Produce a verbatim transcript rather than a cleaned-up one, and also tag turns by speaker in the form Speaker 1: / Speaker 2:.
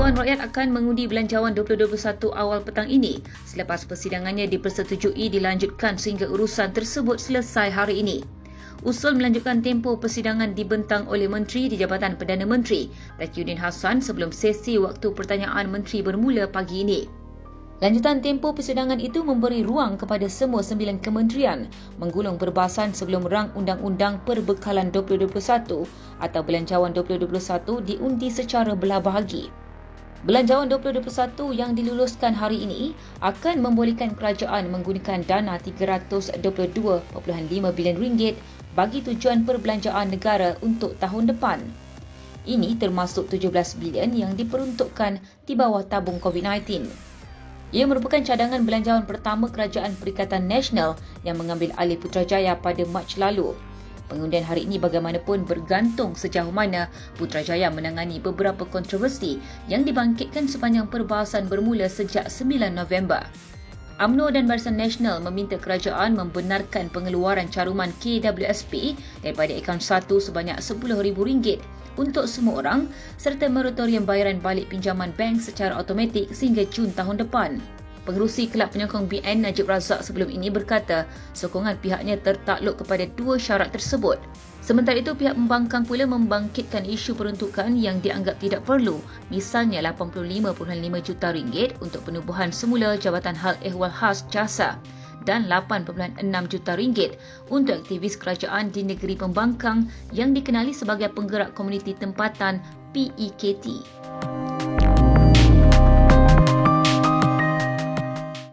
Speaker 1: Belanjawan Rakyat akan mengundi Belanjawan dua ribu dua puluh satu awal petang ini selepas persidangannya dipersetujui dilanjutkan sehingga urusan tersebut selesai hari ini. Usul melanjutkan tempoh persidangan dibentang oleh Menteri di Jabatan Perdana Menteri, Tajuddin Hassan, sebelum sesi waktu pertanyaan menteri bermula pagi ini. Lanjutan tempoh persidangan itu memberi ruang kepada semua sembilan kementerian menggulung perbahasan sebelum rang undang-undang perbekalan dua ribu dua puluh satu atau Belanjawan dua ribu dua puluh satu diundi secara belah bahagi. Belanjawan dua ribu dua puluh satu yang diluluskan hari ini akan membolehkan kerajaan menggunakan dana tiga ratus dua puluh dua perpuluhan lima bilion ringgit bagi tujuan perbelanjaan negara untuk tahun depan. Ini termasuk tujuh belas bilion yang diperuntukkan di bawah tabung COVID sembilan belas. Ia merupakan cadangan belanjawan pertama Kerajaan Perikatan Nasional yang mengambil alih Putrajaya pada Mac lalu. Pengundian hari ini bagaimanapun bergantung sejauh mana Putrajaya menangani beberapa kontroversi yang dibangkitkan sepanjang perbahasan bermula sejak sembilan November. U M N O dan Barisan Nasional meminta kerajaan membenarkan pengeluaran caruman K W S P daripada akaun satu sebanyak sepuluh ribu ringgit untuk semua orang serta moratorium bayaran balik pinjaman bank secara automatik sehingga Jun tahun depan. Pengerusi Kelab Penyokong B N Najib Razak sebelum ini berkata sokongan pihaknya tertakluk kepada dua syarat tersebut. Sementara itu, pihak pembangkang pula membangkitkan isu peruntukan yang dianggap tidak perlu, misalnya lapan puluh lima perpuluhan lima juta ringgit untuk penubuhan semula Jabatan Hal Ehwal Khas Jasa dan lapan perpuluhan enam juta ringgit untuk aktivis kerajaan di negeri pembangkang yang dikenali sebagai penggerak komuniti tempatan P E K T.